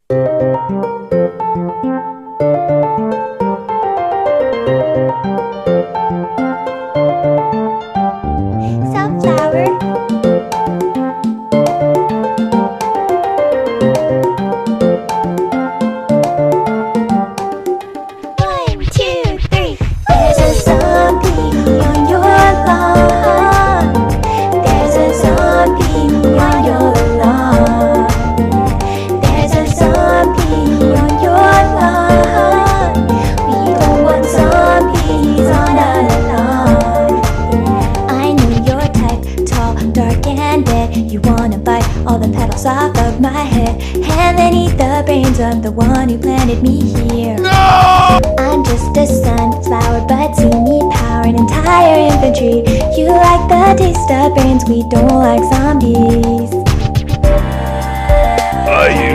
Sunflower. 1, 2, 3. There's a zombie on your lawn. There's a zombie on your lawn. There's a zombie on your lawn. We don't want zombies on our lawn. I know your type, tall, dark and dead. You wanna bite all the petals off of my head and then eat the brains of the one who planted me here. No! I'm just a sunflower, but see me power an entire infantry. You like the taste of brains, we don't like zombies.